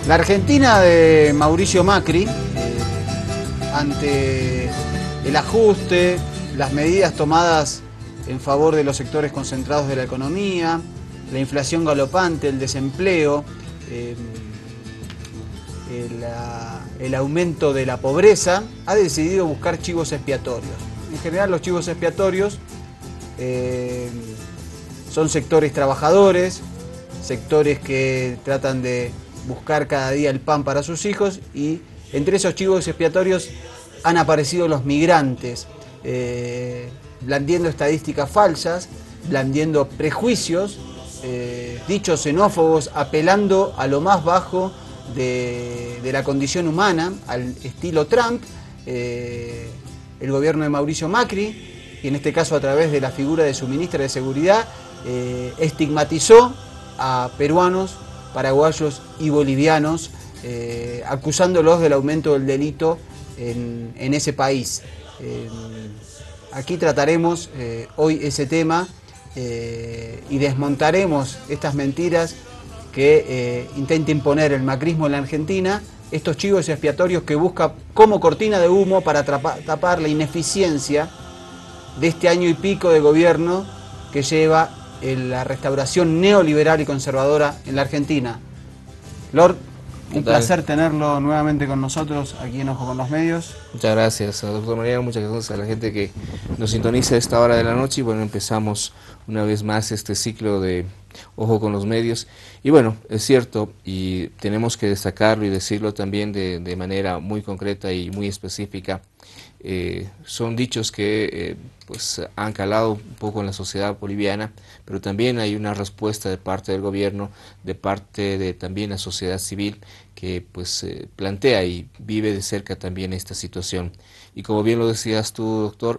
La Argentina de Mauricio Macri, ante el ajuste, las medidas tomadas en favor de los sectores concentrados de la economía, la inflación galopante, el desempleo, el aumento de la pobreza, ha decidido buscar chivos expiatorios. En general los chivos expiatorios son sectores trabajadores, sectores que tratan de buscar cada día el pan para sus hijos, y entre esos chivos expiatorios han aparecido los migrantes, blandiendo estadísticas falsas, blandiendo prejuicios, dichos xenófobos, apelando a lo más bajo de la condición humana, al estilo Trump. El gobierno de Mauricio Macri, y en este caso a través de la figura de su ministra de Seguridad, estigmatizó a peruanos, paraguayos y bolivianos, acusándolos del aumento del delito en ese país. Aquí trataremos hoy ese tema y desmontaremos estas mentiras que intenta imponer el macrismo en la Argentina, estos chivos expiatorios que busca como cortina de humo para tapar la ineficiencia de este año y pico de gobierno que lleva la restauración neoliberal y conservadora en la Argentina. Lord, un placer tenerlo nuevamente con nosotros aquí en Ojo con los Medios. Muchas gracias, doctor Mariano, muchas gracias a la gente que nos sintoniza a esta hora de la noche. Y bueno, empezamos una vez más este ciclo de Ojo con los Medios. Y bueno, es cierto, y tenemos que destacarlo y decirlo también de manera muy concreta y muy específica. Son dichos que pues han calado un poco en la sociedad boliviana, pero también hay una respuesta de parte del gobierno, de parte de también la sociedad civil, que pues plantea y vive de cerca también esta situación. Y como bien lo decías tú, doctor,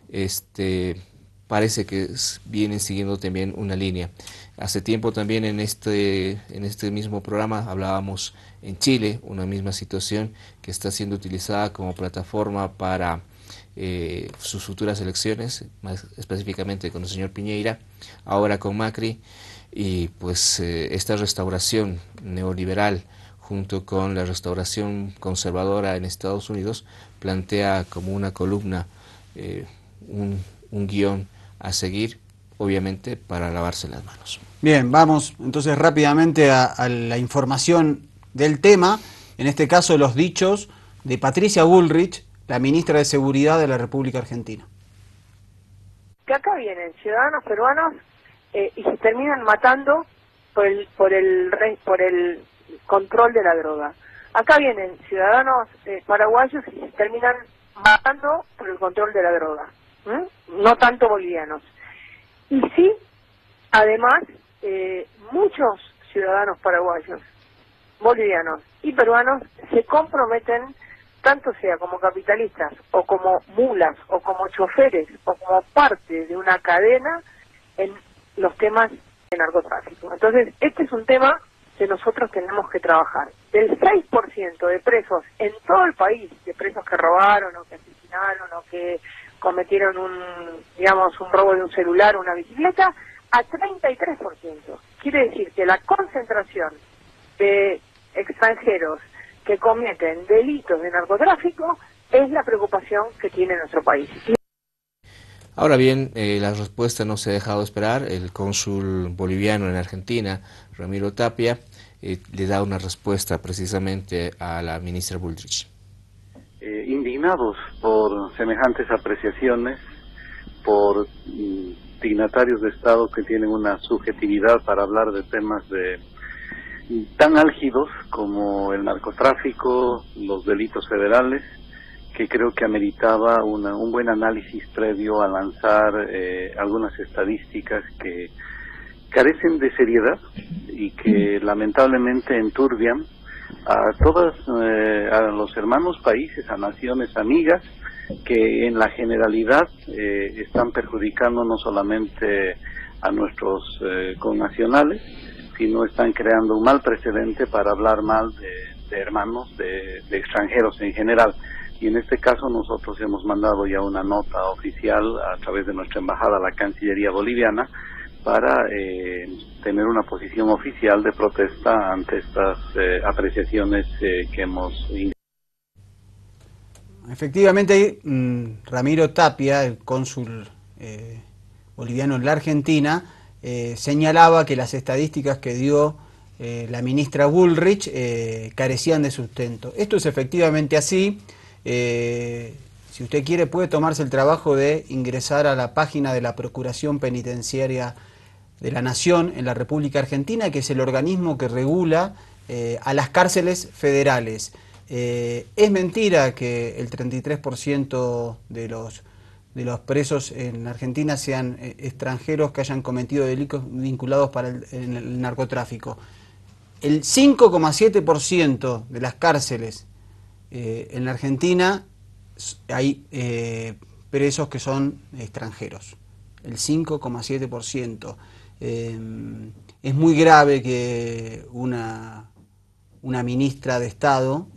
parece que vienen siguiendo también una línea. Hace tiempo también en este mismo programa hablábamos en Chile, una misma situación que está siendo utilizada como plataforma para sus futuras elecciones, más específicamente con el señor Piñera, ahora con Macri, y pues esta restauración neoliberal junto con la restauración conservadora en Estados Unidos plantea como una columna, un guión a seguir, obviamente para lavarse las manos. Bien, vamos entonces rápidamente a la información del tema, en este caso los dichos de Patricia Bullrich, la ministra de Seguridad de la República Argentina. Que acá vienen ciudadanos peruanos y se terminan matando por el control de la droga. Acá vienen ciudadanos paraguayos y se terminan matando por el control de la droga. No tanto bolivianos. Y sí, además, muchos ciudadanos paraguayos, bolivianos y peruanos se comprometen, tanto sea como capitalistas, o como mulas, o como choferes, o como parte de una cadena en los temas de narcotráfico. Entonces, este es un tema que nosotros tenemos que trabajar. Del 6% de presos en todo el país, de presos que robaron, o que asesinaron, o que cometieron un robo de un celular o una bicicleta, a 33%. Quiere decir que la concentración de extranjeros que cometen delitos de narcotráfico es la preocupación que tiene nuestro país. Ahora bien, la respuesta no se ha dejado esperar. El cónsul boliviano en Argentina, Ramiro Tapia, le da una respuesta precisamente a la ministra Bullrich. Indignados por semejantes apreciaciones, por dignatarios de Estado que tienen una subjetividad para hablar de temas tan álgidos como el narcotráfico, los delitos federales, que creo que ameritaba un buen análisis previo a lanzar algunas estadísticas que carecen de seriedad y que lamentablemente enturbian a los hermanos países, a naciones amigas, que en la generalidad están perjudicando no solamente a nuestros connacionales, sino están creando un mal precedente para hablar mal de hermanos, de extranjeros en general. Y en este caso nosotros hemos mandado ya una nota oficial a través de nuestra embajada a la Cancillería boliviana para tener una posición oficial de protesta ante estas apreciaciones que hemos ingresado. Efectivamente, Ramiro Tapia, el cónsul boliviano en la Argentina, señalaba que las estadísticas que dio la ministra Bullrich carecían de sustento. Esto es efectivamente así. Si usted quiere, puede tomarse el trabajo de ingresar a la página de la Procuración Penitenciaria de la Nación en la República Argentina, que es el organismo que regula a las cárceles federales. Es mentira que el 33% de los presos en Argentina sean extranjeros que hayan cometido delitos vinculados en el narcotráfico. El 5,7% de las cárceles en la Argentina hay presos que son extranjeros. El 5,7%. Es muy grave que una ministra de Estado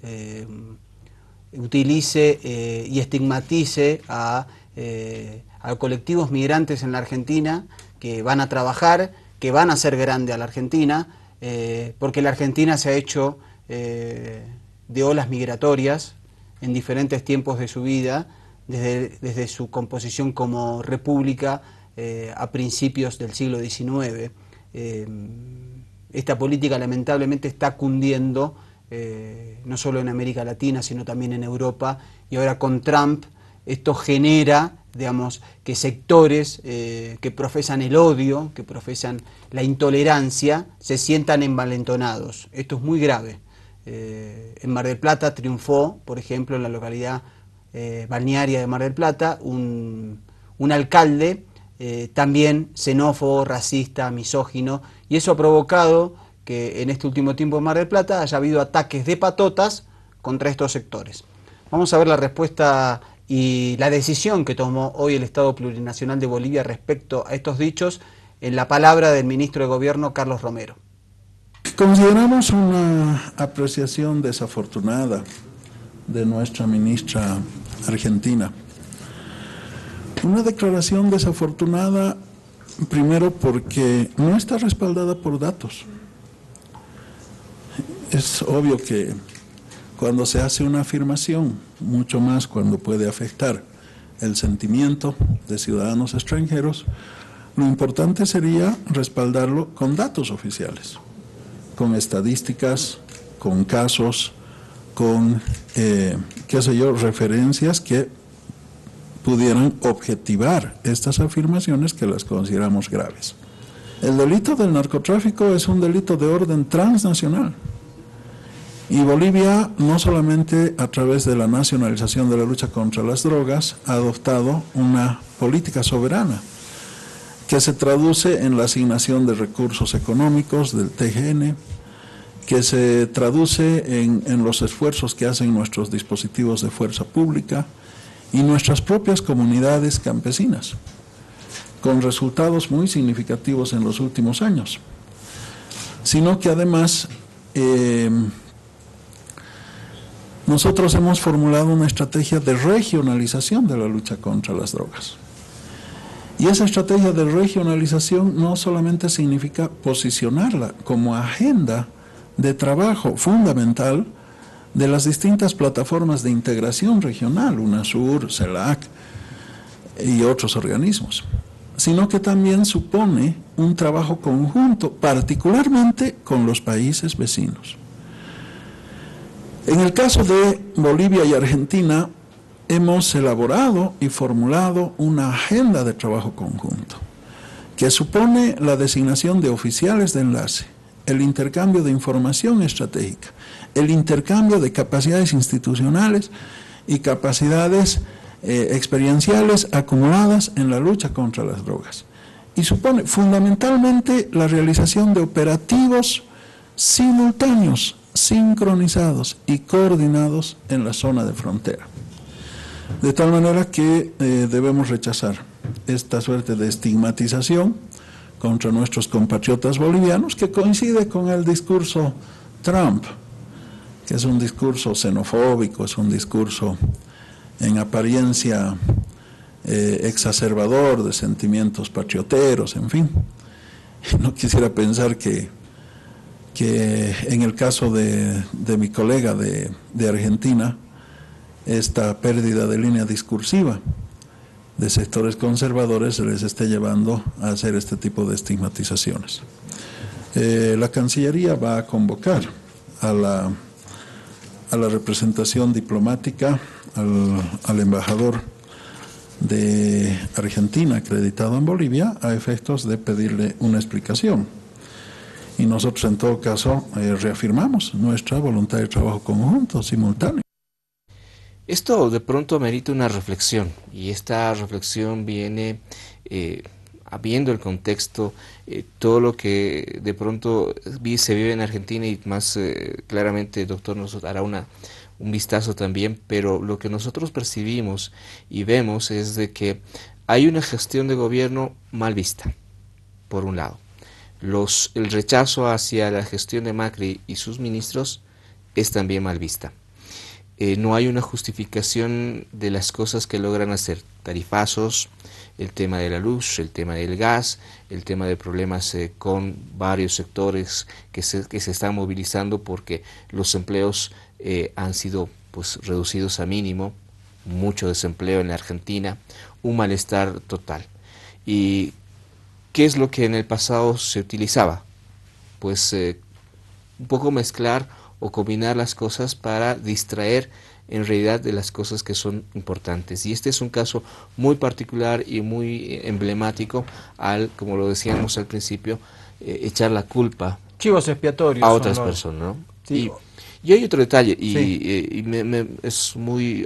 utilice y estigmatice a colectivos migrantes en la Argentina que van a trabajar, que van a hacer grande a la Argentina, porque la Argentina se ha hecho de olas migratorias en diferentes tiempos de su vida, desde su composición como república a principios del siglo XIX. Esta política lamentablemente está cundiendo no solo en América Latina, sino también en Europa, y ahora con Trump esto genera, digamos, que sectores que profesan el odio, que profesan la intolerancia, se sientan envalentonados. Esto es muy grave. En Mar del Plata triunfó, por ejemplo, en la localidad balnearia de Mar del Plata, un alcalde también xenófobo, racista, misógino, y eso ha provocado que en este último tiempo en Mar del Plata haya habido ataques de patotas contra estos sectores. Vamos a ver la respuesta y la decisión que tomó hoy el Estado Plurinacional de Bolivia respecto a estos dichos en la palabra del ministro de Gobierno, Carlos Romero. Consideramos una apreciación desafortunada de nuestra ministra argentina. Una declaración desafortunada, primero porque no está respaldada por datos. Es obvio que cuando se hace una afirmación, mucho más cuando puede afectar el sentimiento de ciudadanos extranjeros, lo importante sería respaldarlo con datos oficiales, con estadísticas, con casos, con, referencias que pudieran objetivar estas afirmaciones que las consideramos graves. El delito del narcotráfico es un delito de orden transnacional. Y Bolivia, no solamente a través de la nacionalización de la lucha contra las drogas, ha adoptado una política soberana que se traduce en la asignación de recursos económicos del TGN, que se traduce en los esfuerzos que hacen nuestros dispositivos de fuerza pública y nuestras propias comunidades campesinas, con resultados muy significativos en los últimos años, sino que además nosotros hemos formulado una estrategia de regionalización de la lucha contra las drogas. Y esa estrategia de regionalización no solamente significa posicionarla como agenda de trabajo fundamental de las distintas plataformas de integración regional, UNASUR, CELAC y otros organismos, sino que también supone un trabajo conjunto, particularmente con los países vecinos. En el caso de Bolivia y Argentina, hemos elaborado y formulado una agenda de trabajo conjunto, que supone la designación de oficiales de enlace, el intercambio de información estratégica, el intercambio de capacidades institucionales y capacidades experienciales acumuladas en la lucha contra las drogas. Y supone fundamentalmente la realización de operativos simultáneos, sincronizados y coordinados en la zona de frontera. De tal manera que debemos rechazar esta suerte de estigmatización contra nuestros compatriotas bolivianos, que coincide con el discurso Trump, que es un discurso xenofóbico, es un discurso en apariencia exacerbador de sentimientos patrioteros, en fin. No quisiera pensar que en el caso de mi colega de Argentina, esta pérdida de línea discursiva de sectores conservadores se les esté llevando a hacer este tipo de estigmatizaciones. La Cancillería va a convocar a la representación diplomática, al embajador de Argentina acreditado en Bolivia, a efectos de pedirle una explicación. Y nosotros en todo caso reafirmamos nuestra voluntad de trabajo conjunto, simultáneo. Esto de pronto amerita una reflexión, y esta reflexión viene viendo el contexto, todo lo que de pronto se vive en Argentina, y más claramente el doctor nos dará un vistazo también, pero lo que nosotros percibimos y vemos es de que hay una gestión de gobierno mal vista, por un lado. El rechazo hacia la gestión de Macri y sus ministros es también mal vista. No hay una justificación de las cosas que logran hacer, tarifazos, el tema de la luz, el tema del gas, el tema de problemas con varios sectores que se están movilizando porque los empleos han sido pues reducidos a mínimo, mucho desempleo en la Argentina, un malestar total. ¿Y qué es lo que en el pasado se utilizaba? Pues un poco mezclar o combinar las cosas para distraer en realidad de las cosas que son importantes. Y este es un caso muy particular y muy emblemático como lo decíamos al principio, echar la culpa chivos expiatorios a otras personas, ¿no? Sí. Y hay otro detalle, y, sí. Es muy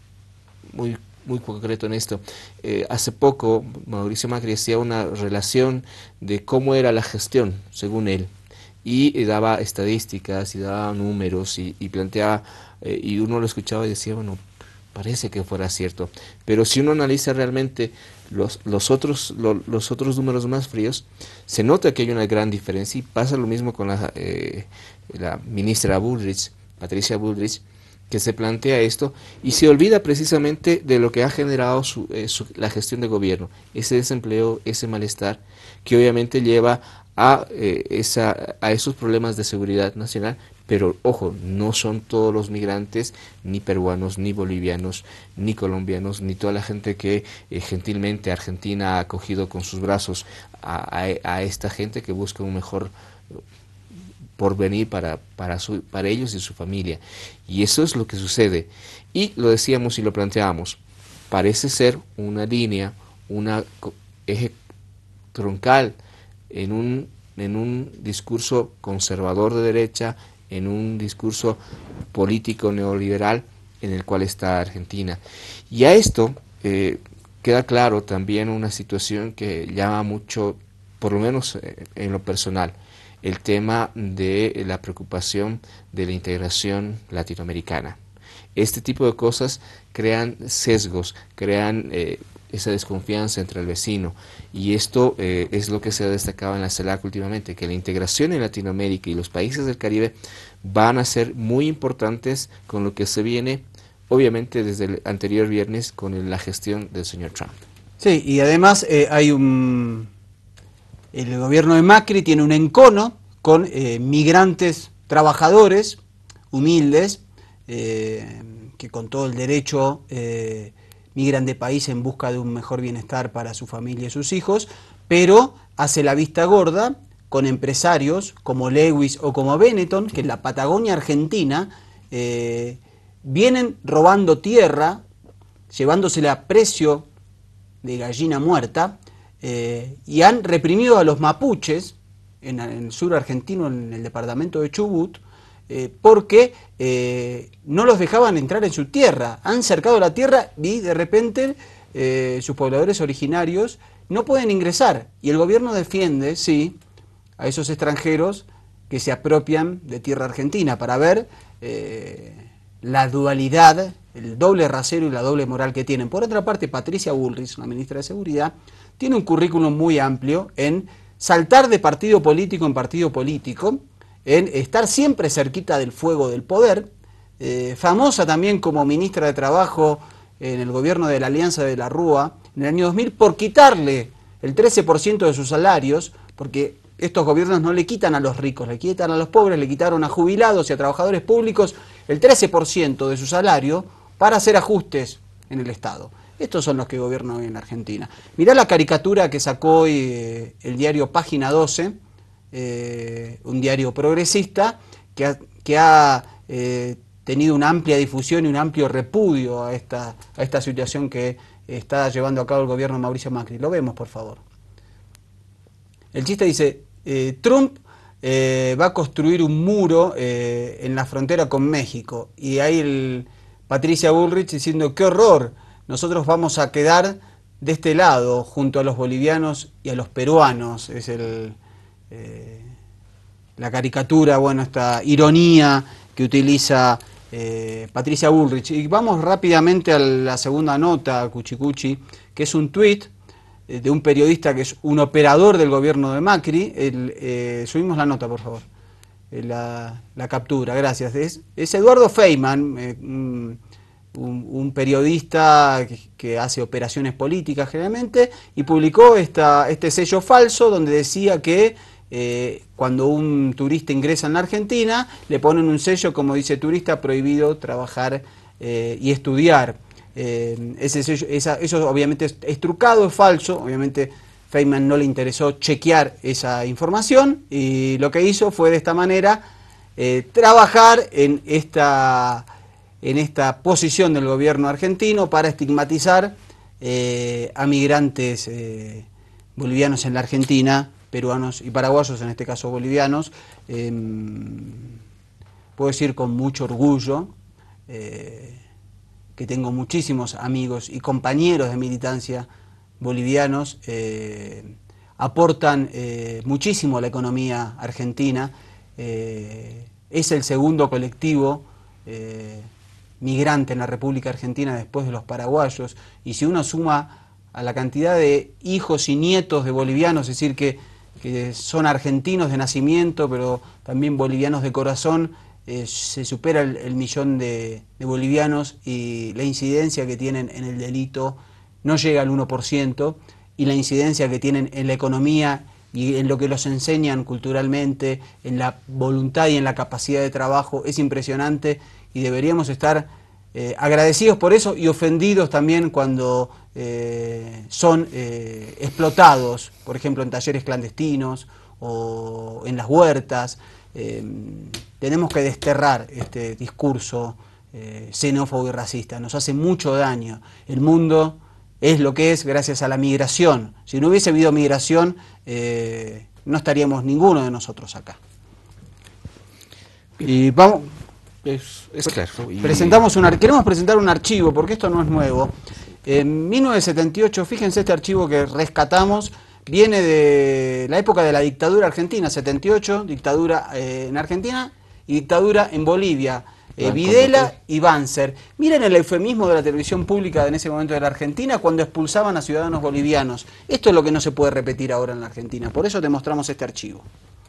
concreto en esto. Hace poco Mauricio Macri hacía una relación de cómo era la gestión, según él, y daba estadísticas y daba números y planteaba, y uno lo escuchaba y decía, bueno, parece que fuera cierto, pero si uno analiza realmente los otros números más fríos, se nota que hay una gran diferencia, y pasa lo mismo con la ministra Bullrich, Patricia Bullrich, que se plantea esto y se olvida precisamente de lo que ha generado la gestión de gobierno, ese desempleo, ese malestar, que obviamente lleva a esos problemas de seguridad nacional. Pero ojo, no son todos los migrantes, ni peruanos, ni bolivianos, ni colombianos, ni toda la gente que gentilmente Argentina ha acogido con sus brazos a esta gente que busca un mejor porvenir para ellos y su familia. Y eso es lo que sucede. Y lo decíamos y lo planteamos, parece ser una línea, un eje troncal en un discurso conservador de derecha, en un discurso político neoliberal en el cual está Argentina. Y a esto queda claro también una situación que llama mucho, por lo menos en lo personal, el tema de la preocupación de la integración latinoamericana. Este tipo de cosas crean sesgos, crean esa desconfianza entre el vecino, y esto es lo que se ha destacado en la CELAC últimamente, que la integración en Latinoamérica y los países del Caribe van a ser muy importantes con lo que se viene, obviamente desde el anterior viernes, con la gestión del señor Trump. Sí, y además el gobierno de Macri tiene un encono con migrantes trabajadores, humildes, que con todo el derecho migran de país en busca de un mejor bienestar para su familia y sus hijos, pero hace la vista gorda con empresarios como Lewis o como Benetton, que en la Patagonia Argentina vienen robando tierra, llevándosela a precio de gallina muerta, y han reprimido a los mapuches en el sur argentino, en el departamento de Chubut, porque no los dejaban entrar en su tierra. Han cercado la tierra y de repente sus pobladores originarios no pueden ingresar. Y el gobierno defiende, sí, a esos extranjeros que se apropian de tierra argentina, para ver la dualidad, el doble rasero y la doble moral que tienen. Por otra parte, Patricia Bullrich, la ministra de Seguridad, tiene un currículum muy amplio en saltar de partido político en partido político, en estar siempre cerquita del fuego del poder, famosa también como ministra de Trabajo en el gobierno de la Alianza de la Rúa en el año 2000 por quitarle el 13% de sus salarios, porque estos gobiernos no le quitan a los ricos, le quitan a los pobres, le quitaron a jubilados y a trabajadores públicos el 13% de su salario para hacer ajustes en el Estado. Estos son los que gobiernan hoy en Argentina. Mirá la caricatura que sacó hoy el diario Página 12, un diario progresista que ha tenido una amplia difusión y un amplio repudio a esta situación que está llevando a cabo el gobierno de Mauricio Macri. Lo vemos, por favor. El chiste dice, Trump va a construir un muro en la frontera con México. Y ahí Patricia Bullrich diciendo, qué horror, nosotros vamos a quedar de este lado junto a los bolivianos y a los peruanos. Es la caricatura, bueno, esta ironía que utiliza Patricia Bullrich. Y vamos rápidamente a la segunda nota, Cuchicuchi, que es un tuit de un periodista que es un operador del gobierno de Macri. Subimos la nota, por favor. La captura, gracias. Es Eduardo Feynman, un periodista que hace operaciones políticas generalmente, y publicó este sello falso donde decía que cuando un turista ingresa en la Argentina le ponen un sello como dice turista prohibido trabajar y estudiar. Ese sello, eso obviamente es trucado, es falso. Obviamente Feynman no le interesó chequear esa información y lo que hizo fue de esta manera trabajar en esta posición del gobierno argentino para estigmatizar a migrantes bolivianos en la Argentina, peruanos y paraguayos, en este caso bolivianos. Puedo decir con mucho orgullo que tengo muchísimos amigos y compañeros de militancia bolivianos, aportan muchísimo a la economía argentina. Es el segundo colectivo migrante en la República Argentina después de los paraguayos, y si uno suma a la cantidad de hijos y nietos de bolivianos, es decir, que son argentinos de nacimiento, pero también bolivianos de corazón, se supera el millón de bolivianos, y la incidencia que tienen en el delito no llega al 1%, y la incidencia que tienen en la economía y en lo que los enseñan culturalmente, en la voluntad y en la capacidad de trabajo, es impresionante, y deberíamos estar agradecidos por eso y ofendidos también cuando son explotados, por ejemplo en talleres clandestinos o en las huertas. Tenemos que desterrar este discurso xenófobo y racista, nos hace mucho daño. El mundo es lo que es gracias a la migración. Si no hubiese habido migración, no estaríamos ninguno de nosotros acá. Y vamos... Es claro. Queremos presentar un archivo, porque esto no es nuevo. En 1978, fíjense, este archivo que rescatamos viene de la época de la dictadura argentina, 78, dictadura en Argentina y dictadura en Bolivia. Videla y Banzer. Miren el eufemismo de la televisión pública en ese momento de la Argentina cuando expulsaban a ciudadanos bolivianos. Esto es lo que no se puede repetir ahora en la Argentina. Por eso te mostramos este archivo.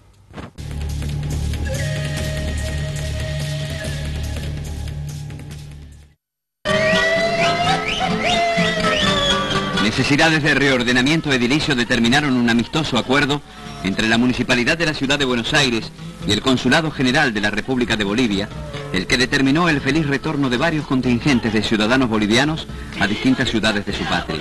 Necesidades de reordenamiento edilicio determinaron un amistoso acuerdo entre la Municipalidad de la Ciudad de Buenos Aires y el Consulado General de la República de Bolivia, el que determinó el feliz retorno de varios contingentes de ciudadanos bolivianos a distintas ciudades de su patria.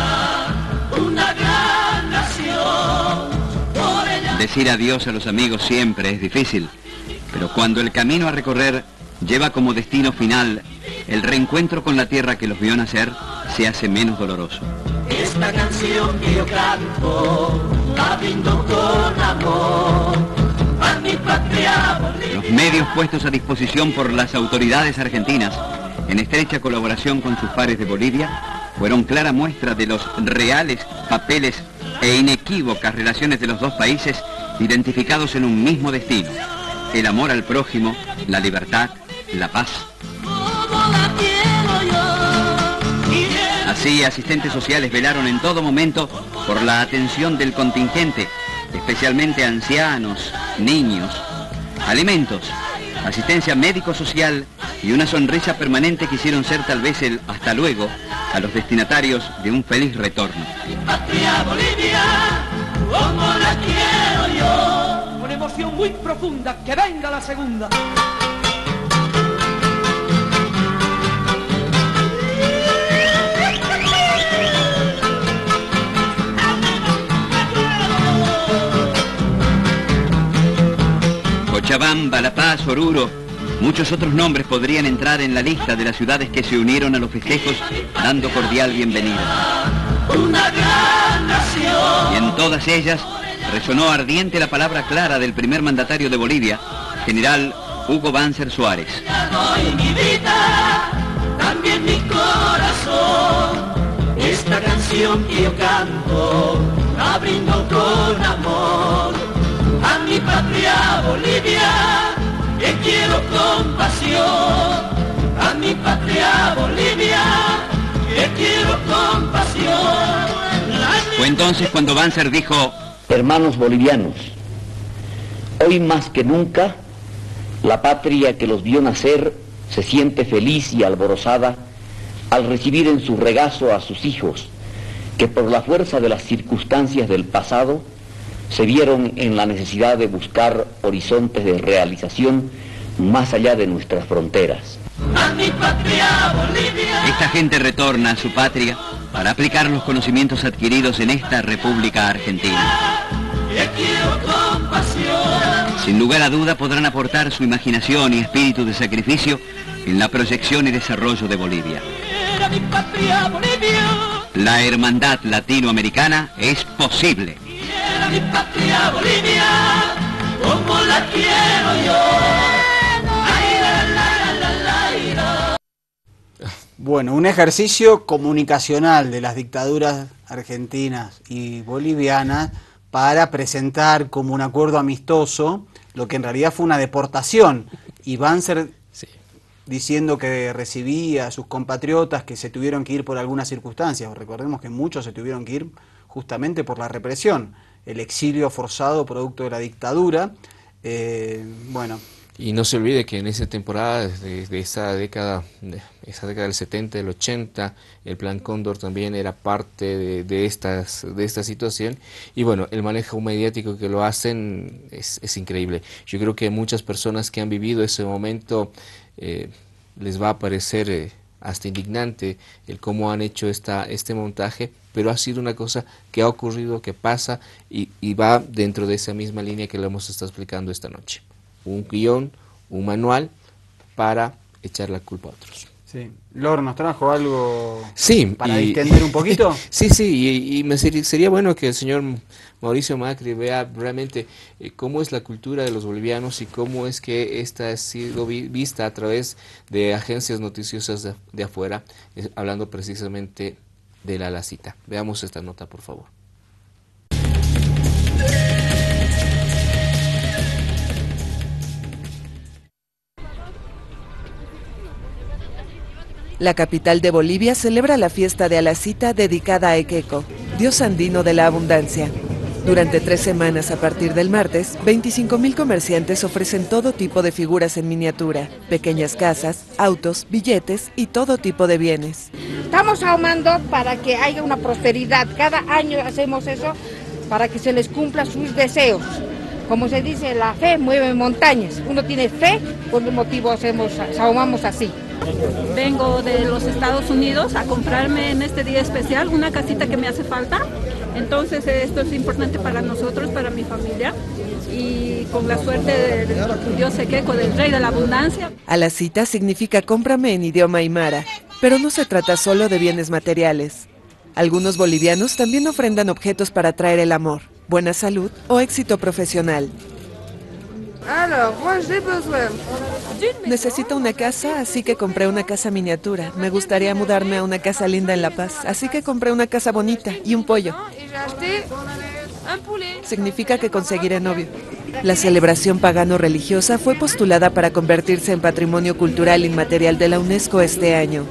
Decir adiós a los amigos siempre es difícil, pero cuando el camino a recorrer lleva como destino final el reencuentro con la tierra que los vio nacer, se hace menos doloroso. Esta canción que yo canto, la brindo con amor a mi patria Bolivia. Los medios puestos a disposición por las autoridades argentinas, en estrecha colaboración con sus pares de Bolivia, fueron clara muestra de los reales papeles e inequívocas relaciones de los dos países identificados en un mismo destino: el amor al prójimo, la libertad, la paz. Así, asistentes sociales velaron en todo momento por la atención del contingente, especialmente ancianos, niños, alimentos, asistencia médico-social y una sonrisa permanente quisieron ser tal vez el hasta luego a los destinatarios de un feliz retorno. Mi patria Bolivia, como la quiero yo. muy profunda, que venga la segunda. Cochabamba, La Paz, Oruro, muchos otros nombres podrían entrar en la lista de las ciudades que se unieron a los festejos dando cordial bienvenida. Una gran nación. Y en todas ellas resonó ardiente la palabra clara del primer mandatario de Bolivia, general Hugo Banzer Suárez. Doy mi vida, también mi corazón. Esta canción que yo canto, la brindo con amor. A mi patria Bolivia, que quiero con pasión. A mi patria Bolivia, que quiero con pasión. Fue entonces cuando Banzer dijo: hermanos bolivianos, hoy más que nunca, la patria que los vio nacer se siente feliz y alborozada al recibir en su regazo a sus hijos, que por la fuerza de las circunstancias del pasado se vieron en la necesidad de buscar horizontes de realización más allá de nuestras fronteras. A mi patria Bolivia. Esta gente retorna a su patria para aplicar los conocimientos adquiridos en esta República Argentina. Que quiero con pasión. Sin lugar a duda podrán aportar su imaginación y espíritu de sacrificio en la proyección y desarrollo de Bolivia. A mi patria Bolivia. La hermandad latinoamericana es posible. A mi patria Bolivia, como la quiero yo. Ay, la, la, la, la, la. Bueno, un ejercicio comunicacional de las dictaduras argentinas y bolivianas para presentar como un acuerdo amistoso lo que en realidad fue una deportación. Y Banzer diciendo que recibía a sus compatriotas que se tuvieron que ir por algunas circunstancias. Recordemos que muchos se tuvieron que ir justamente por la represión, el exilio forzado producto de la dictadura. Bueno. Y no se olvide que en esa temporada de esa década del 70, del 80, el Plan Cóndor también era parte de esta situación. Y bueno, el manejo mediático que lo hacen es increíble. Yo creo que muchas personas que han vivido ese momento les va a parecer hasta indignante el cómo han hecho este montaje, pero ha sido una cosa que ha ocurrido, que pasa y va dentro de esa misma línea que lo hemos estado explicando esta noche. Un guión, un manual para echar la culpa a otros. Sí. Lor, ¿nos trajo algo para distender un poquito? Sí, sería bueno que el señor Mauricio Macri vea realmente cómo es la cultura de los bolivianos y cómo es que esta ha sido vista a través de agencias noticiosas de afuera, hablando precisamente de la cita. Veamos esta nota, por favor. La capital de Bolivia celebra la fiesta de Alacita dedicada a Equeco, dios andino de la abundancia. Durante 3 semanas a partir del martes, 25.000 comerciantes ofrecen todo tipo de figuras en miniatura, pequeñas casas, autos, billetes y todo tipo de bienes. Estamos ahumando para que haya una prosperidad. Cada año hacemos eso para que se les cumpla sus deseos. Como se dice, la fe mueve montañas. Uno tiene fe, por el motivo ahumamos así. Vengo de los Estados Unidos a comprarme en este día especial una casita que me hace falta. Entonces esto es importante para nosotros, para mi familia. Y con la suerte del dios Equeco, del rey de la abundancia. Alacita significa cómprame en idioma aymara, pero no se trata solo de bienes materiales. Algunos bolivianos también ofrendan objetos para traer el amor, buena salud o éxito profesional. Necesito una casa, así que compré una casa miniatura. Me gustaría mudarme a una casa linda en La Paz, así que compré una casa bonita y un pollo. Significa que conseguiré novio. La celebración pagano-religiosa fue postulada para convertirse en Patrimonio Cultural Inmaterial de la UNESCO este año.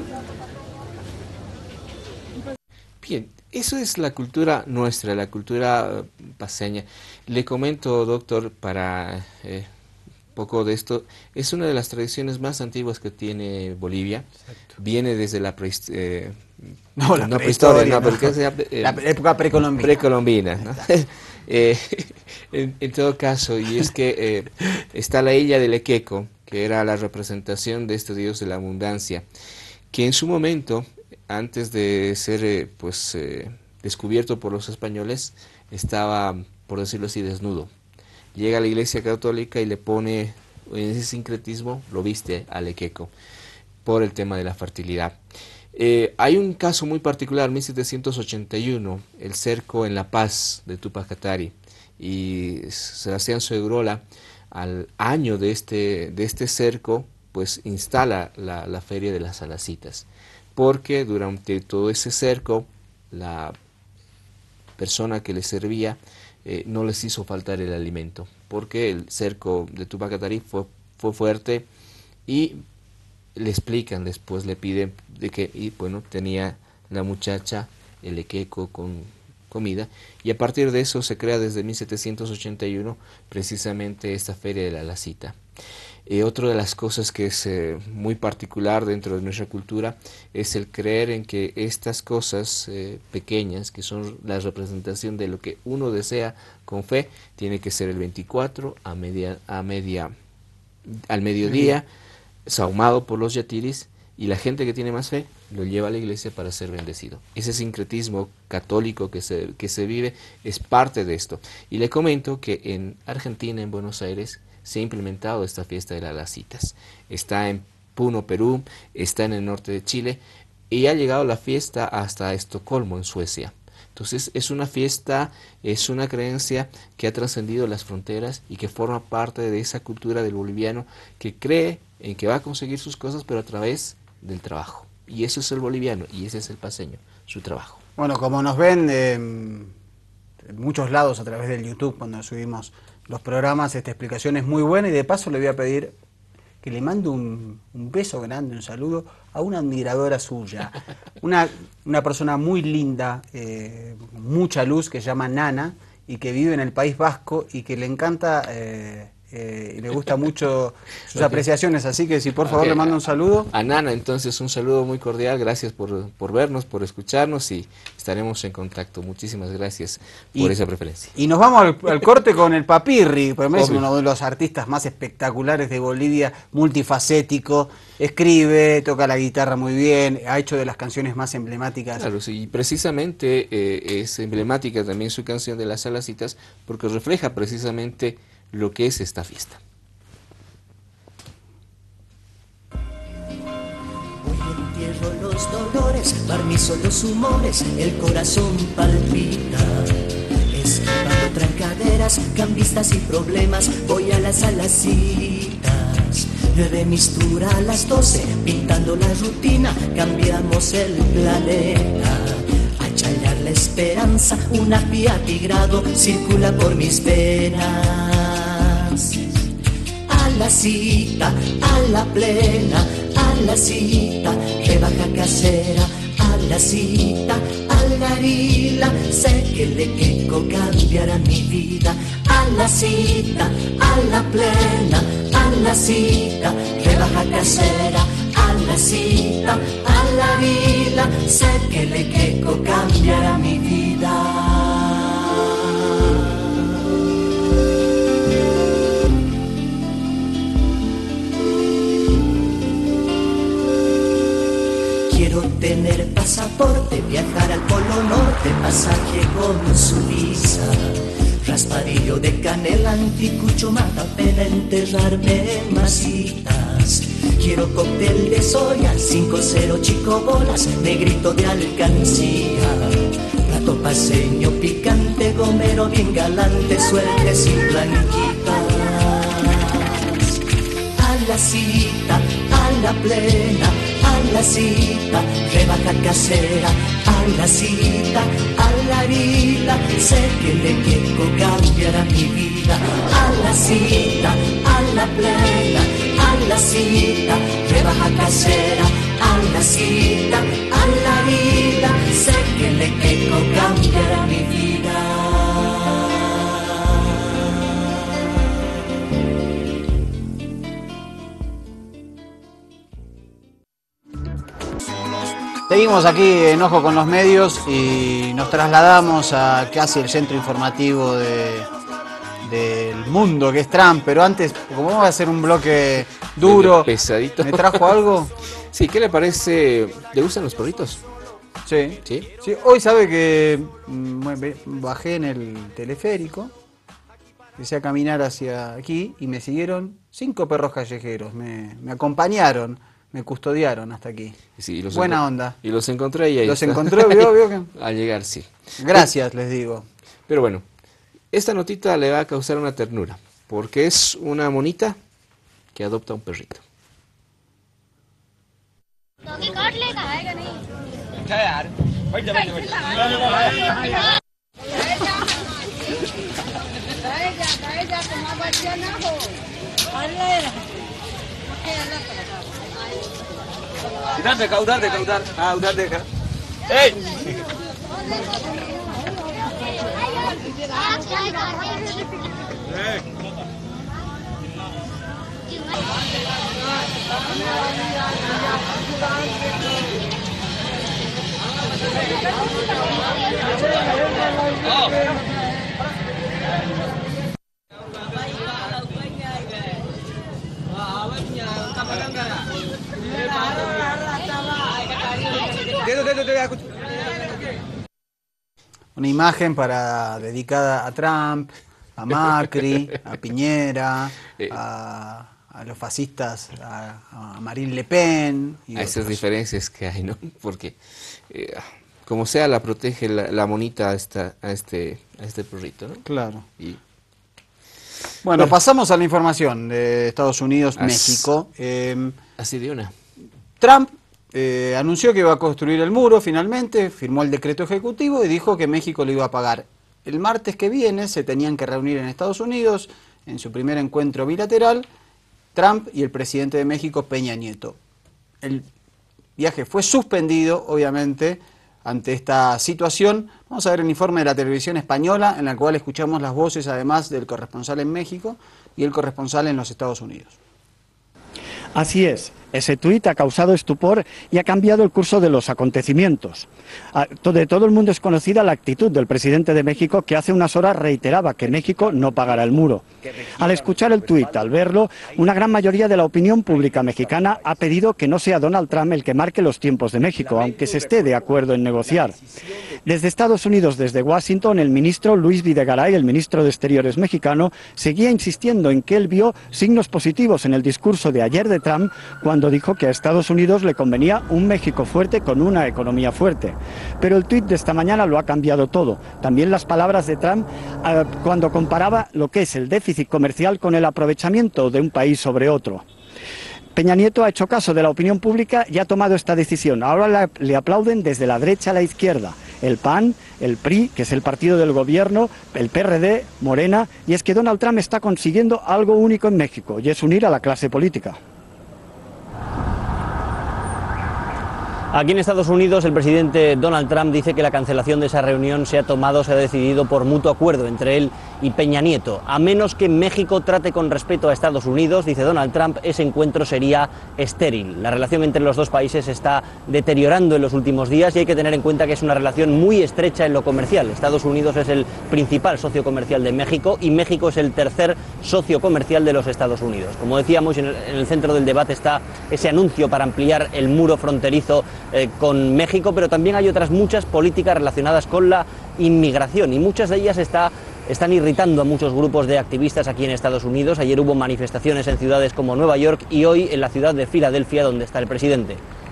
Bien, eso es la cultura nuestra, la cultura paceña. Le comento, doctor, para poco de esto, es una de las tradiciones más antiguas que tiene Bolivia. Exacto. Viene desde la prehistoria, la época precolombina. Precolombina, ¿no? En todo caso, y es que está la Illa del Equeco, que era la representación de este dios de la abundancia, que en su momento, antes de ser descubierto por los españoles, estaba, por decirlo así, desnudo. Llega a la Iglesia Católica y le pone, en ese sincretismo, lo viste al Equeco, por el tema de la fertilidad. Hay un caso muy particular, 1781, el cerco en La Paz de Túpac Katari, y Sebastián Segurola, al año de este cerco, pues instala la Feria de las Salacitas, porque durante todo ese cerco, la persona que les servía no les hizo faltar el alimento, porque el cerco de Túpac Katari fue fuerte, y le explican después, le piden de que, y bueno, tenía la muchacha el equeco con comida, y a partir de eso se crea desde 1781 precisamente esta Feria de la Lacita. Otra de las cosas que es muy particular dentro de nuestra cultura es el creer en que estas cosas pequeñas, que son la representación de lo que uno desea con fe, tiene que ser el 24 al mediodía, sahumado por los yatiris, y la gente que tiene más fe lo lleva a la iglesia para ser bendecido. Ese sincretismo católico que se vive es parte de esto. Y le comento que en Argentina, en Buenos Aires, se ha implementado esta fiesta de las Lacitas. Está en Puno, Perú, está en el norte de Chile, y ha llegado la fiesta hasta Estocolmo, en Suecia. Entonces es una fiesta, es una creencia que ha trascendido las fronteras y que forma parte de esa cultura del boliviano que cree en que va a conseguir sus cosas, pero a través del trabajo. Y eso es el boliviano, y ese es el paceño, su trabajo. Bueno, como nos ven en muchos lados a través del YouTube cuando subimos los programas, esta explicación es muy buena, y de paso le voy a pedir que le mande un beso grande, un saludo a una admiradora suya, una persona muy linda, mucha luz, que se llama Nana, y que vive en el País Vasco, y que le encanta y le gusta mucho sus apreciaciones, así que si por favor le mando un saludo. A Nana, entonces, un saludo muy cordial, gracias por vernos, por escucharnos, y estaremos en contacto. Muchísimas gracias por esa preferencia. Y nos vamos al corte con el Papirri, porque es uno de los artistas más espectaculares de Bolivia, multifacético, escribe, toca la guitarra muy bien, ha hecho de las canciones más emblemáticas. Claro, sí, y precisamente es emblemática también su canción de las Salacitas, porque refleja precisamente lo que es esta fiesta. Hoy entierro los dolores, barnizo los humores, el corazón palpita. Esquivando trancaderas, cambistas y problemas, voy a las Salacitas. 9 mistura a las 12, pintando la rutina, cambiamos el planeta. A chayar la esperanza, una Fiat Tigrado circula por mis venas. A la cita, a la plena, a la cita, rebaja casera, a la cita, a la harina, sé que el equeco cambiará mi vida. A la cita, a la plena, a la cita, rebaja casera, a la cita, a la harina, sé que el equeco cambiará mi vida. Quiero tener pasaporte, viajar al Polo Norte, pasaje con su visa. Raspadillo de canela, anticucho, mata pena, enterrarme en masitas. Quiero cóctel de soya, 5-0 chico bolas, negrito de alcancía. Plato paseño picante, gomero bien galante, suertes y blanquitas. A la cita, a la plena, a la cita, rebaja casera, a la cita, a la harina, sé que el equeco cambiará mi vida. A la cita, a la plena, a la cita, rebaja casera, a la cita, a la harina, sé que el equeco cambiará mi vida. Seguimos aquí en Ojo con los Medios y nos trasladamos a casi el centro informativo del mundo, que es Trump. Pero antes, como vamos a hacer un bloque duro, pesadito. ¿me trajo algo? Sí, ¿qué le parece? ¿Le gustan los perritos? Sí. ¿Sí? Sí, hoy sabe que bajé en el teleférico, empecé a caminar hacia aquí y me siguieron 5 perros callejeros. Me acompañaron, me custodiaron hasta aquí. Sí, buena onda. Y los encontré y ahí los está. encontré, vio que... Al llegar, sí. Gracias, les digo. Pero bueno, esta notita le va a causar una ternura, porque es una monita que adopta un perrito. उधर देखा हाँ उधर देखा Una imagen dedicada a Trump, a Macri, a Piñera, a los fascistas, a Marine Le Pen. A esas diferencias que hay, ¿no? Porque como sea la protege la monita a este perrito, ¿no? Claro. Bueno, pasamos a la información de Estados Unidos, México. Así de una. Trump anunció que iba a construir el muro finalmente, firmó el decreto ejecutivo y dijo que México lo iba a pagar. El martes que viene se tenían que reunir en Estados Unidos en su primer encuentro bilateral, Trump y el presidente de México, Peña Nieto. El viaje fue suspendido, obviamente, ante esta situación. Vamos a ver el informe de la televisión española, en el cual escuchamos las voces, además del corresponsal en México y el corresponsal en los Estados Unidos. Así es, ese tuit ha causado estupor y ha cambiado el curso de los acontecimientos. De todo el mundo es conocida la actitud del presidente de México, que hace unas horas reiteraba que México no pagará el muro. Al escuchar el tuit, al verlo, una gran mayoría de la opinión pública mexicana ha pedido que no sea Donald Trump el que marque los tiempos de México, aunque se esté de acuerdo en negociar. Desde Estados Unidos, desde Washington, el ministro Luis Videgaray, el ministro de Exteriores mexicano, seguía insistiendo en que él vio signos positivos en el discurso de ayer de Trump, cuando dijo que a Estados Unidos le convenía un México fuerte con una economía fuerte. Pero el tuit de esta mañana lo ha cambiado todo. También las palabras de Trump cuando comparaba lo que es el déficit comercial con el aprovechamiento de un país sobre otro. Peña Nieto ha hecho caso de la opinión pública y ha tomado esta decisión. Ahora le aplauden desde la derecha a la izquierda. El PAN, el PRI, que es el partido del gobierno, el PRD, Morena, y es que Donald Trump está consiguiendo algo único en México, y es unir a la clase política. Aquí en Estados Unidos el presidente Donald Trump dice que la cancelación de esa reunión se ha decidido por mutuo acuerdo entre él y Peña Nieto. A menos que México trate con respeto a Estados Unidos, dice Donald Trump, ese encuentro sería estéril. La relación entre los dos países se está deteriorando en los últimos días y hay que tener en cuenta que es una relación muy estrecha en lo comercial. Estados Unidos es el principal socio comercial de México y México es el tercer socio comercial de los Estados Unidos. Como decíamos, en el centro del debate está ese anuncio para ampliar el muro fronterizo con México, pero también hay otras muchas políticas relacionadas con la inmigración y muchas de ellas están irritando a muchos grupos de activistas aquí en Estados Unidos. Ayer hubo manifestaciones en ciudades como Nueva York y hoy en la ciudad de Filadelfia, donde está el presidente.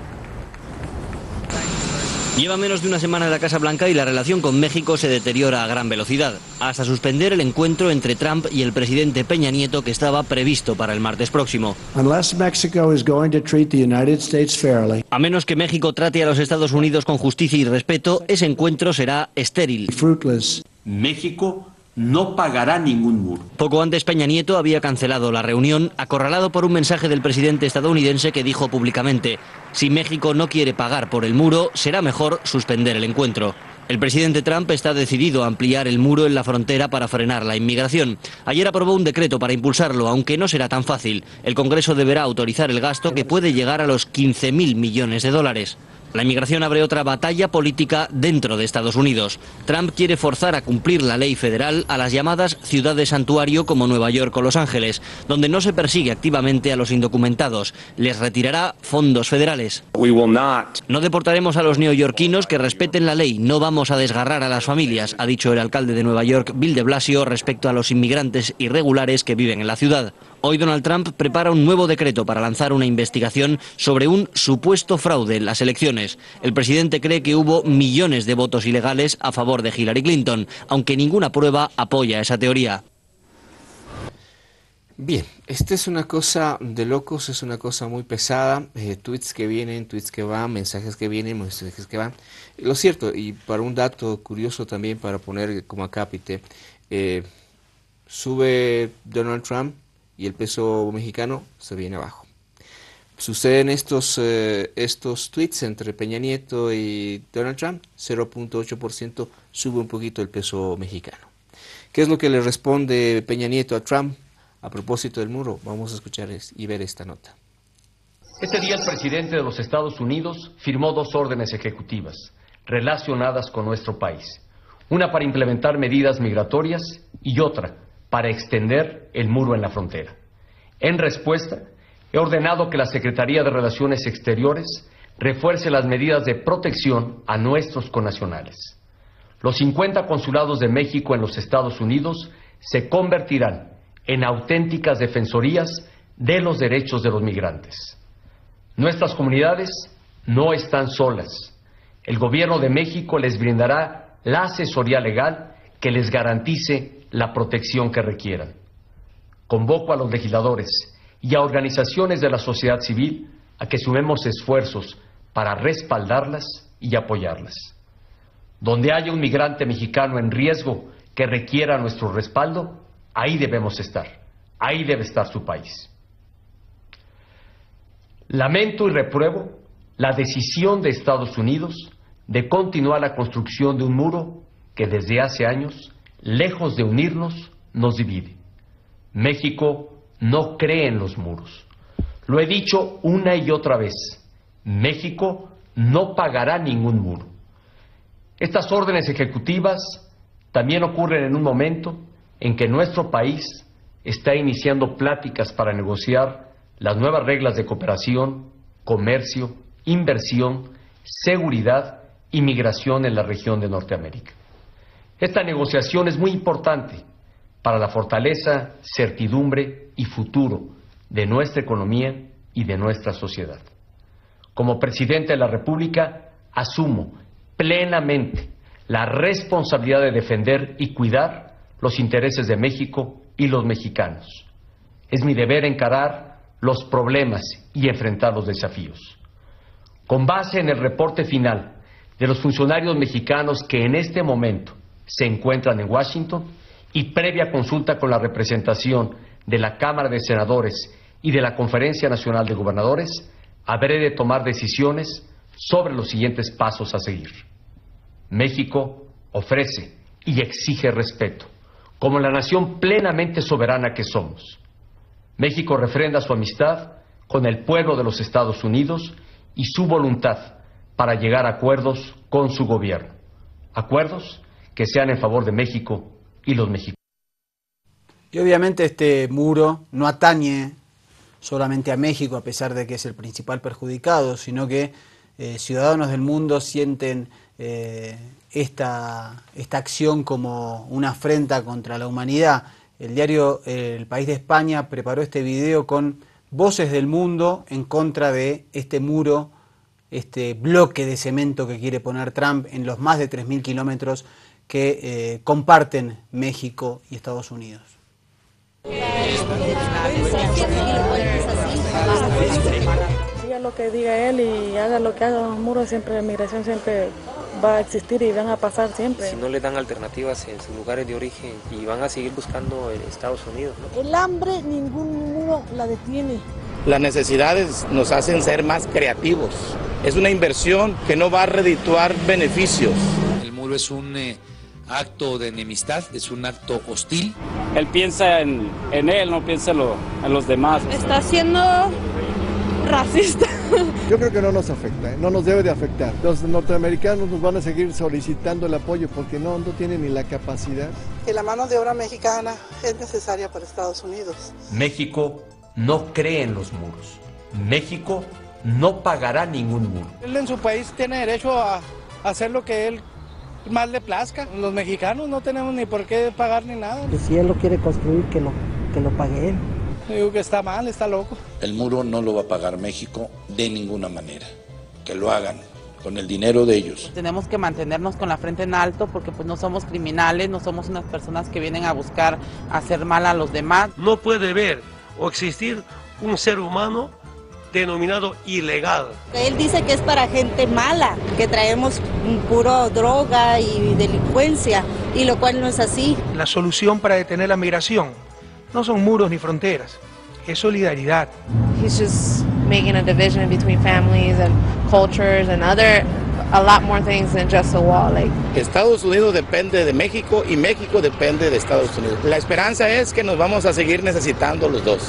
Lleva menos de una semana en la Casa Blanca y la relación con México se deteriora a gran velocidad, hasta suspender el encuentro entre Trump y el presidente Peña Nieto que estaba previsto para el martes próximo. A menos que México trate a los Estados Unidos con justicia y respeto, ese encuentro será estéril. México no pagará ningún muro. Poco antes Peña Nieto había cancelado la reunión, acorralado por un mensaje del presidente estadounidense que dijo públicamente: si México no quiere pagar por el muro, será mejor suspender el encuentro. El presidente Trump está decidido a ampliar el muro en la frontera para frenar la inmigración. Ayer aprobó un decreto para impulsarlo, aunque no será tan fácil. El Congreso deberá autorizar el gasto, que puede llegar a los 15.000 millones de dólares. La inmigración abre otra batalla política dentro de Estados Unidos. Trump quiere forzar a cumplir la ley federal a las llamadas ciudades santuario como Nueva York o Los Ángeles, donde no se persigue activamente a los indocumentados. Les retirará fondos federales. No deportaremos a los neoyorquinos que respeten la ley. No vamos a desgarrar a las familias, ha dicho el alcalde de Nueva York, Bill de Blasio, respecto a los inmigrantes irregulares que viven en la ciudad. Hoy Donald Trump prepara un nuevo decreto para lanzar una investigación sobre un supuesto fraude en las elecciones. El presidente cree que hubo millones de votos ilegales a favor de Hillary Clinton, aunque ninguna prueba apoya esa teoría. Bien, esta es una cosa de locos, es una cosa muy pesada, tweets que vienen, tweets que van, mensajes que vienen, mensajes que van. Lo cierto, y para un dato curioso también para poner como acápite, sube Donald Trump y el peso mexicano se viene abajo. Suceden estos tweets entre Peña Nieto y Donald Trump, 0.8% sube un poquito el peso mexicano. ¿Qué es lo que le responde Peña Nieto a Trump a propósito del muro? Vamos a escuchar y ver esta nota. Este día el presidente de los Estados Unidos firmó 2 órdenes ejecutivas relacionadas con nuestro país. Una para implementar medidas migratorias y otra para extender el muro en la frontera. En respuesta, he ordenado que la Secretaría de Relaciones Exteriores refuerce las medidas de protección a nuestros connacionales. Los 50 consulados de México en los Estados Unidos se convertirán en auténticas defensorías de los derechos de los migrantes. Nuestras comunidades no están solas. El Gobierno de México les brindará la asesoría legal que les garantice la protección que requieran. Convoco a los legisladores y a organizaciones de la sociedad civil a que sumemos esfuerzos para respaldarlas y apoyarlas. Donde haya un migrante mexicano en riesgo que requiera nuestro respaldo, ahí debemos estar, ahí debe estar su país. Lamento y repruebo la decisión de Estados Unidos de continuar la construcción de un muro que desde hace años, lejos de unirnos, nos divide. México no cree en los muros. Lo he dicho una y otra vez. México no pagará ningún muro. Estas órdenes ejecutivas también ocurren en un momento en que nuestro país está iniciando pláticas para negociar las nuevas reglas de cooperación, comercio, inversión, seguridad y migración en la región de Norteamérica. Esta negociación es muy importante para la fortaleza, certidumbre y futuro de nuestra economía y de nuestra sociedad. Como presidente de la República, asumo plenamente la responsabilidad de defender y cuidar los intereses de México y los mexicanos. Es mi deber encarar los problemas y enfrentar los desafíos. Con base en el reporte final de los funcionarios mexicanos que en este momento se encuentran en Washington y previa consulta con la representación de la Cámara de Senadores y de la Conferencia Nacional de Gobernadores, habré de tomar decisiones sobre los siguientes pasos a seguir. México ofrece y exige respeto, como la nación plenamente soberana que somos. México refrenda su amistad con el pueblo de los Estados Unidos y su voluntad para llegar a acuerdos con su gobierno. Acuerdos que sean en favor de México y los mexicanos. Y obviamente este muro no atañe solamente a México, a pesar de que es el principal perjudicado, sino que ciudadanos del mundo sienten esta acción como una afrenta contra la humanidad. El diario El País de España preparó este video con voces del mundo en contra de este muro, este bloque de cemento que quiere poner Trump en los más de 3.000 kilómetros que comparten México y Estados Unidos. Diga lo que diga él y haga lo que haga los muros, siempre la migración siempre va a existir y van a pasar siempre. Si no le dan alternativas en sus lugares de origen y van a seguir buscando en Estados Unidos, ¿no? El hambre ningún muro la detiene. Las necesidades nos hacen ser más creativos. Es una inversión que no va a redituar beneficios. El muro es un acto de enemistad, es un acto hostil. Él piensa en él, no piensa en los demás. Está siendo racista. Yo creo que no nos afecta, no nos debe de afectar. Los norteamericanos nos van a seguir solicitando el apoyo porque no tienen ni la capacidad. Que la mano de obra mexicana es necesaria para Estados Unidos. México no cree en los muros. México no pagará ningún muro. Él en su país tiene derecho a hacer lo que él más le plazca. Los mexicanos no tenemos ni por qué pagar ni nada. Que si él lo quiere construir, que lo pague él. Digo que está mal, está loco. El muro no lo va a pagar México de ninguna manera. Que lo hagan con el dinero de ellos. Tenemos que mantenernos con la frente en alto porque pues no somos criminales, no somos unas personas que vienen a buscar hacer mal a los demás. No puede haber o existir un ser humano denominado ilegal. Él dice que es para gente mala, que traemos puro droga y delincuencia, y lo cual no es así. La solución para detener la migración no son muros ni fronteras, es solidaridad. He's just making a division between families and cultures and a lot more things than just a wall. Estados Unidos depende de México y México depende de Estados Unidos. La esperanza es que nos vamos a seguir necesitando los dos.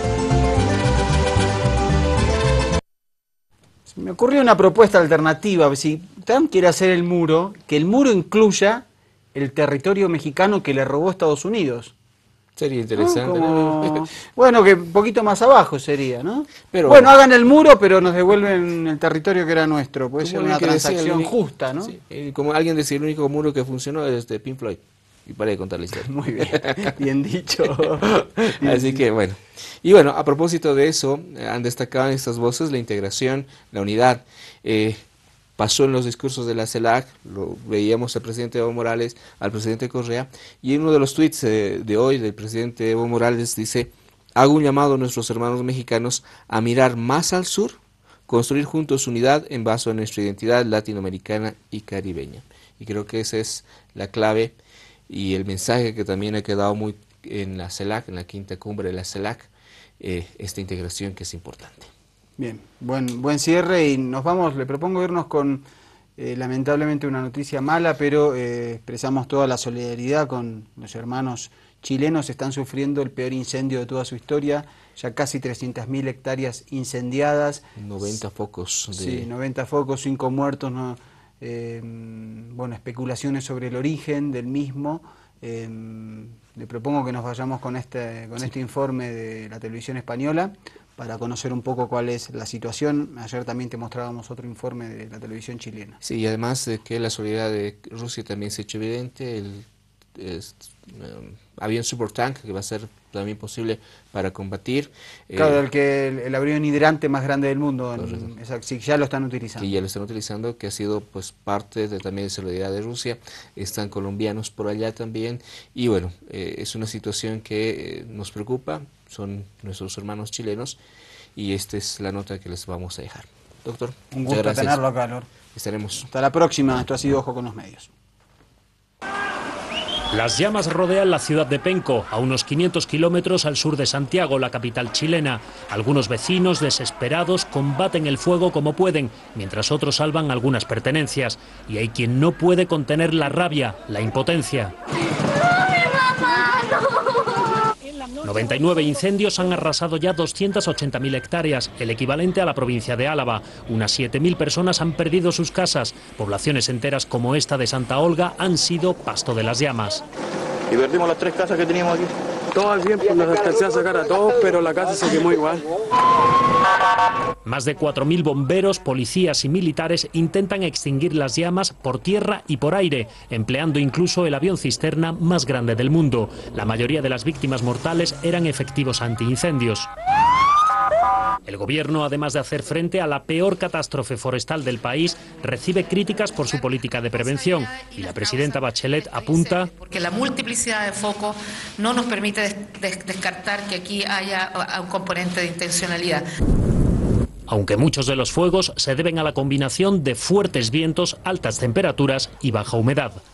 Me ocurrió una propuesta alternativa. Si Trump quiere hacer el muro, que el muro incluya el territorio mexicano que le robó Estados Unidos. Sería interesante. ¿No? Bueno, que un poquito más abajo sería, ¿no? Pero, bueno, hagan el muro, pero nos devuelven el territorio que era nuestro. Puede ser una transacción justa, ¿no? Sí, como alguien decía, el único muro que funcionó es de Pink Floyd. Y para de contar la historia. Muy bien, bien dicho. Así que bueno. Y bueno, a propósito de eso, han destacado en estas voces la integración, la unidad. Pasó en los discursos de la CELAC, lo veíamos al presidente Evo Morales, al presidente Correa, y en uno de los tweets de hoy del presidente Evo Morales dice: hago un llamado a nuestros hermanos mexicanos a mirar más al sur, construir juntos unidad en base a nuestra identidad latinoamericana y caribeña. Y creo que esa es la clave y el mensaje que también ha quedado muy en la CELAC, en la quinta cumbre de la CELAC, esta integración que es importante. Bien, buen cierre y nos vamos, le propongo irnos con lamentablemente una noticia mala, pero expresamos toda la solidaridad con los hermanos chilenos. Están sufriendo el peor incendio de toda su historia, ya casi 300.000 hectáreas incendiadas. 90 focos. Sí, 90 focos, 5 muertos, ¿no? Bueno, especulaciones sobre el origen del mismo. Le propongo que nos vayamos con este informe de la televisión española para conocer un poco cuál es la situación. Ayer también te mostrábamos otro informe de la televisión chilena. Sí, y además de que la solidaridad de Rusia también se ha hecho evidente, el avión Supertank, que va a ser también posible para combatir. Claro, el avión hidrante más grande del mundo, sí, ya lo están utilizando. Que ya lo están utilizando, que ha sido pues parte también de solidaridad de Rusia. Están colombianos por allá también. Y bueno, es una situación que nos preocupa, son nuestros hermanos chilenos, y esta es la nota que les vamos a dejar. Doctor, un gusto tenerlo acá, Lord. Estaremos. Hasta la próxima. Esto ha sido Ojo con los Medios. Las llamas rodean la ciudad de Penco, a unos 500 kilómetros al sur de Santiago, la capital chilena. Algunos vecinos, desesperados, combaten el fuego como pueden, mientras otros salvan algunas pertenencias. Y hay quien no puede contener la rabia, la impotencia. 99 incendios han arrasado ya 280.000 hectáreas, el equivalente a la provincia de Álava. Unas 7.000 personas han perdido sus casas. Poblaciones enteras como esta de Santa Olga han sido pasto de las llamas. Y perdimos las 3 casas que teníamos aquí. Todo al tiempo nos alcancé a sacar a todos, pero la casa se quemó igual. Más de 4.000 bomberos, policías y militares intentan extinguir las llamas por tierra y por aire, empleando incluso el avión cisterna más grande del mundo. La mayoría de las víctimas mortales eran efectivos antiincendios. El gobierno, además de hacer frente a la peor catástrofe forestal del país, recibe críticas por su política de prevención, y la presidenta Bachelet apunta: porque la multiplicidad de focos no nos permite descartar que aquí haya un componente de intencionalidad. Aunque muchos de los fuegos se deben a la combinación de fuertes vientos, altas temperaturas y baja humedad.